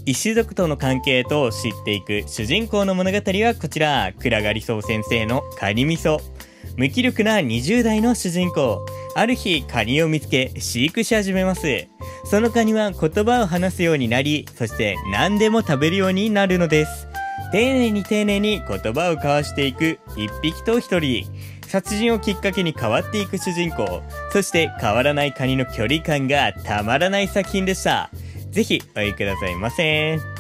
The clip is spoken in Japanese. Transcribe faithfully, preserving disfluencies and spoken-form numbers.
石族との関係と知っていく主人公の物語はこちら、暗がりそう先生のカニ味噌。無気力なにじゅう代の主人公。ある日、カニを見つけ、飼育し始めます。そのカニは言葉を話すようになり、そして何でも食べるようになるのです。丁寧に丁寧に言葉を交わしていく一匹と一人。殺人をきっかけに変わっていく主人公。そして変わらないカニの距離感がたまらない作品でした。ぜひお読みくださいませ。